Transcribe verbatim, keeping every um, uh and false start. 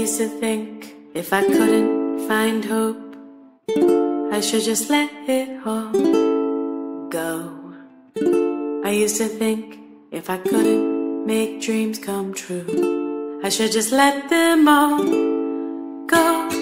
used to think if I couldn't find hope, I should just let it all go. I used to think if I couldn't make dreams come true, I should just let them all go.